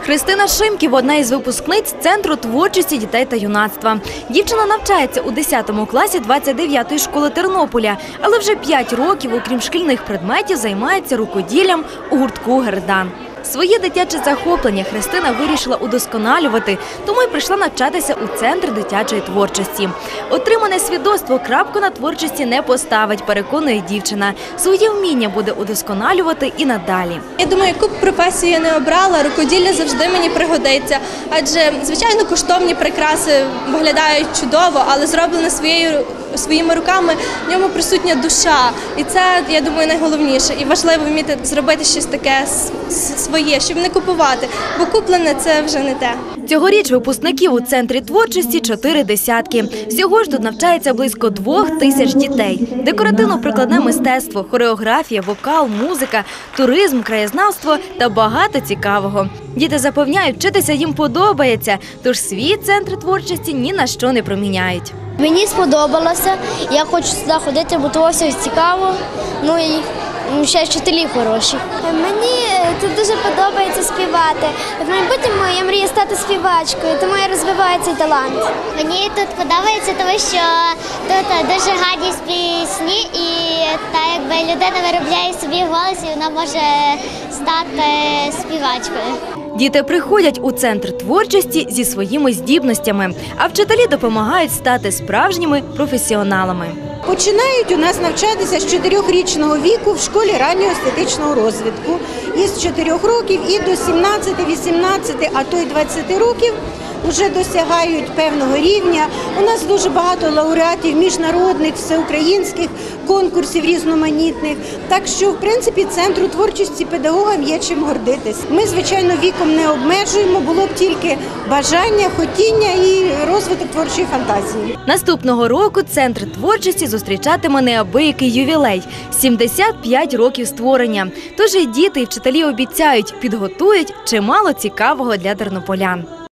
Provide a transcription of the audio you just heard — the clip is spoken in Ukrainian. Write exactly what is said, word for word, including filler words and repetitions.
Христина Шимків – одна із випускниць Центру творчості дітей та юнацтва. Дівчина навчається у десятому класі двадцять дев'ятої школи Тернополя, але вже п'ять років, окрім шкільних предметів, займається рукоділлям у гуртку «Гердан». Своє дитяче захоплення Христина вирішила удосконалювати, тому й прийшла навчатися у Центр дитячої творчості. Отримане свідоцтво крапку на творчості не поставить, переконує дівчина. Свої вміння буде удосконалювати і надалі. Я думаю, яку б професію я не обрала, рукоділля завжди мені пригодиться. Адже, звичайно, коштовні прикраси виглядають чудово, але зроблено своєю, своїми руками, в ньому присутня душа. І це, я думаю, найголовніше. І важливо вміти зробити щось таке своє, щоб не купувати, бо куплене – це вже не те. Цьогоріч випускників у Центрі творчості чотири десятки. Всього ж тут навчається близько двох тисяч дітей. Декоративно-прикладне мистецтво, хореографія, вокал, музика, туризм, краєзнавство та багато цікавого. Діти запевняють, вчитися їм подобається, тож свій Центр творчості ні на що не проміняють. Мені сподобалося, я хочу сюди ходити, бо то все цікаво, ну і ще вчителі хороші. Мені тут дуже подобається співати. В майбутньому я мрію стати співачкою, тому я розвиваю цей талант. Мені тут подобається, тому що тут дуже гарні пісні і та якби людина виробляє собі голос і вона може стати співачкою. Діти приходять у Центр творчості зі своїми здібностями, а вчителі допомагають стати справжніми професіоналами. Починають у нас навчатися з чотирьохрічного віку в школі раннього естетичного розвитку. Із чотирьох років і до сімнадцяти, вісімнадцяти, а то й двадцяти років вже досягають певного рівня. У нас дуже багато лауреатів міжнародних, всеукраїнських конкурсів різноманітних. Так що, в принципі, Центру творчості педагогам є чим гордитись. Ми, звичайно, віком не обмежуємо, було б тільки бажання, хотіння і розвиток творчої фантазії. Наступного року Центр творчості зустрічатиме неабиякий ювілей – сімдесят п'ять років створення. Тож і діти, і вчителі обіцяють, підготують чимало цікавого для тернополян.